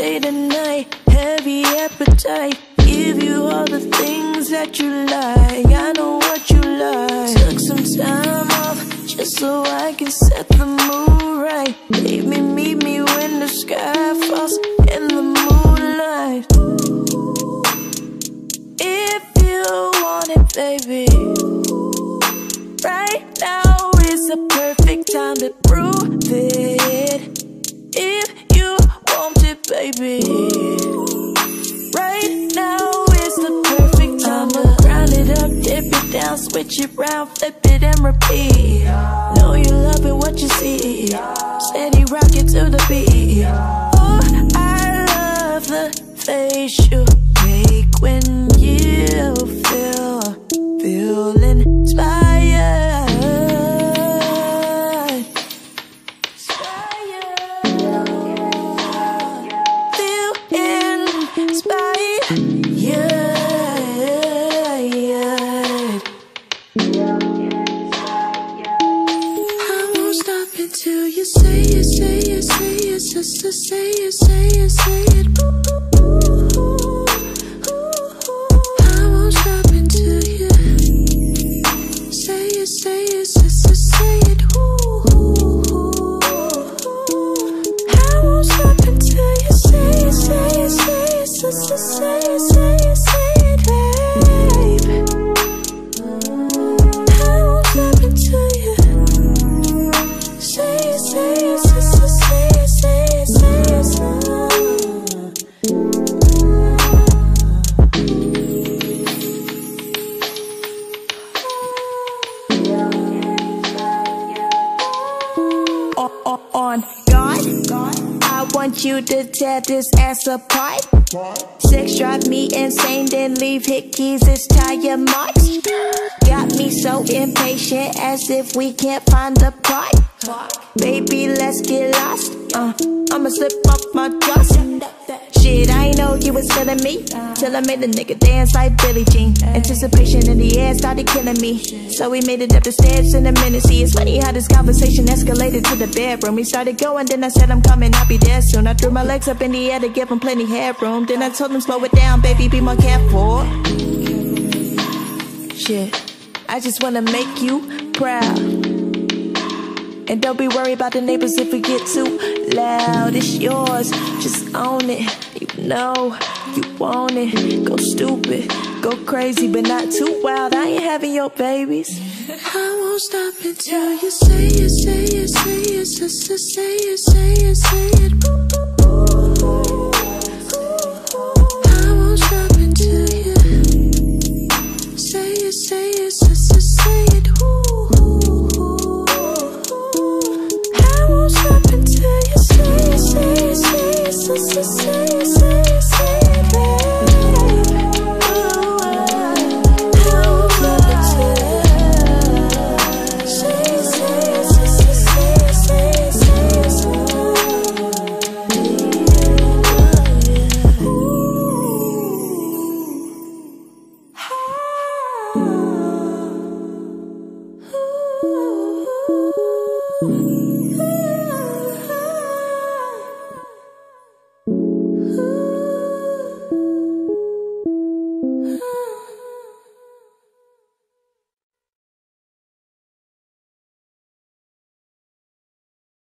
day to night, heavy appetite. Give you all the things that you like. I know what you like. Took some time off just so I can set the mood right. Leave me, meet me when the sky falls in the moonlight. If you want it, baby, right now is the perfect time to prove it. If you want it, baby, right now is the perfect time to grind it up, dip it down, switch it round, flip it and repeat. Know you loving what you see, steady rocking to the beat. Oh, I love the face you make when you feel inspired. Till you say it, say it, say it, sister, say it, say it, say it. I won't stop until you say it, say it, sister, say it. I won't stop until you say it, say it, say it, sister, say it, say it, say it, babe. I won't stop until you say it, say it, sister, say it, say it, say it, say it. On God, I want you to tear this ass apart. Sex drive me insane, then leave hickeys as tire marks. Got me so impatient, as if we can't find the part. Baby, let's get lost. I'ma slip off my trust. Shit, I ain't know you was feeling me till I made a nigga dance like Billie Jean. Anticipation in the air started killing me, so we made it up the stairs in a minute. See, it's funny how this conversation escalated to the bedroom. We started going, then I said I'm coming, I'll be there soon. I threw my legs up in the air to give him plenty headroom. Then I told him slow it down, baby, be more careful. Shit, I just wanna make you proud. And don't be worried about the neighbors if we get too loud. It's yours, just own it. You know you want it. Go stupid, go crazy, but not too wild. I ain't having your babies. I won't stop until you say it, say it, say it, sister, say it, say it, say it. I won't stop until you say it, say it, sister, say it. I won't stop until you say it, say it, say it, sister, say it.